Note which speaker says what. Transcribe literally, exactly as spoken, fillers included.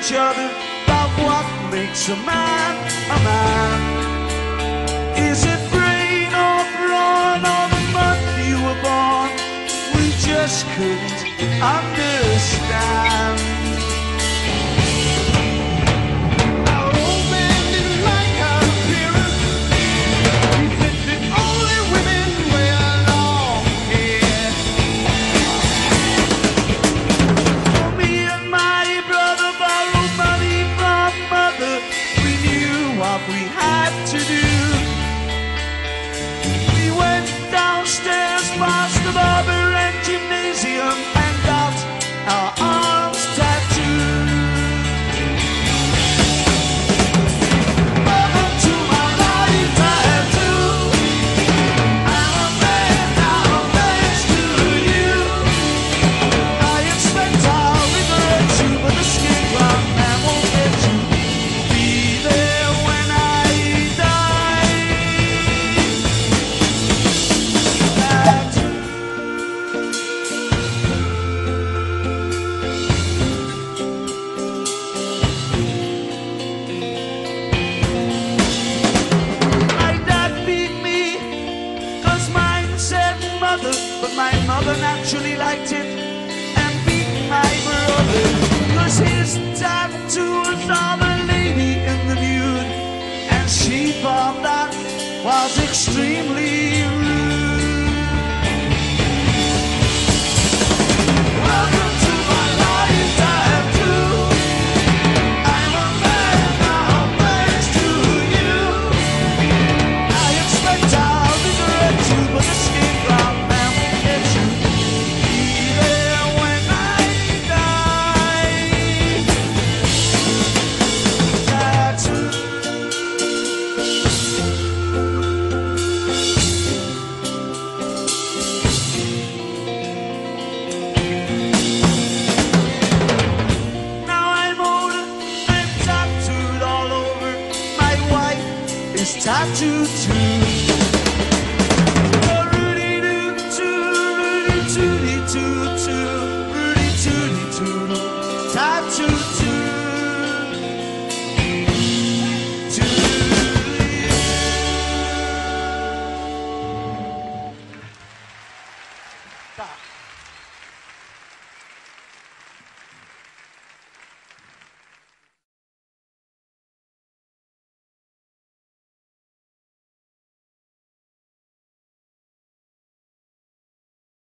Speaker 1: each other about what makes a man a man. Is it rain or brawn or the month you were born? We just couldn't understand. Our old man didn't like our appearance. He said that only women wear long hair. For me and my brother borrowed money from mother. We knew what we had to do. We went downstairs past the barber and gymnasium and got our arms tattooed. Welcome to my life tattoo. I'm a man now thanks to you. I expect I'll regret you, but the skin clock man won't get you. Be there when I die. Tattoo. My dad beat me, cause mine said mother, but my mother naturally liked it and beat my brother, cause his tattoo was of a lady in the nude, and she thought that was extremely rude. Welcome to my life tattoo. I'm a man now thanks to you. I expect I'll regret you, but the skin cloud man won't get you. Be there when I die. Tattoo. Now I'm older, I'm tattooed all over. My wife is tattooed too.